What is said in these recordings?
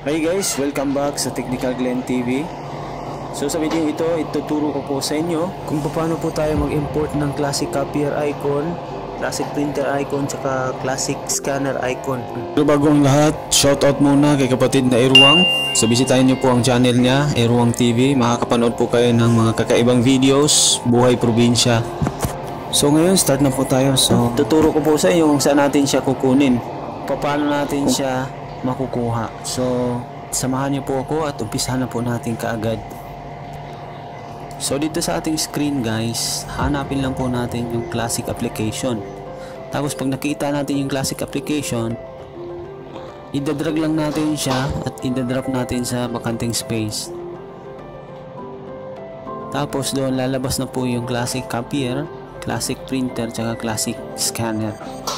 Hi guys, welcome back sa Technical Glenn TV. So sa video ito, ituturo ko po sa inyo kung paano po tayo mag-import ng classic copier icon, classic printer icon, tsaka classic scanner icon. Pero bago ang lahat, shoutout muna kay kapatid na Erwang. So bisitahin niyo po ang channel niya, Erwang TV. Makakapanood po kayo ng mga kakaibang videos, buhay probinsya. So ngayon, start na po tayo. So tuturo ko po sa inyo kung saan natin siya kukunin, paano natin siya makukuha. So samahan niyo po ako at umpisahan na po natin kaagad. So dito sa ating screen guys, hanapin lang po natin yung classic application. Tapos pag nakita natin yung classic application, idadrag lang natin siya at idadrop natin sa bakanting space. Tapos doon lalabas na po yung classic copier, classic printer, tsaka classic scanner.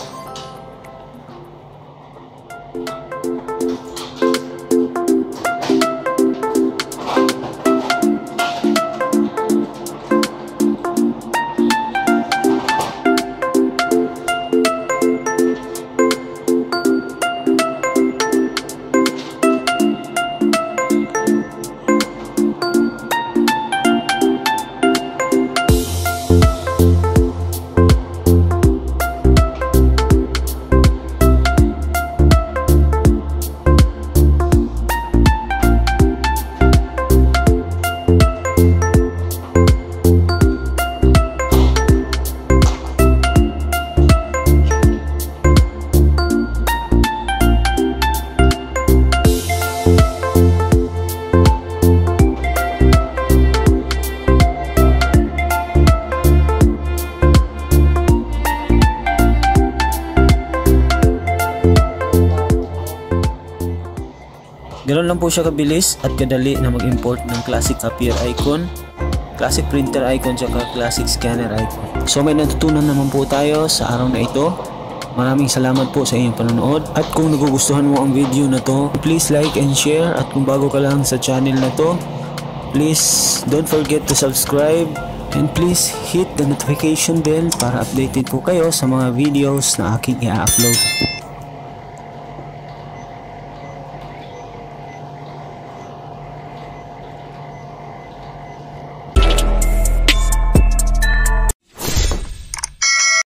Ganoon lang po siya kabilis at kadali na mag-import ng classic copier icon, classic printer icon, at classic scanner icon. So may natutunan naman po tayo sa araw na ito. Maraming salamat po sa inyong panonood. At kung nagugustuhan mo ang video na to, please like and share. At kung bago ka lang sa channel na to, please don't forget to subscribe. And please hit the notification bell para updated po kayo sa mga videos na aking i-upload.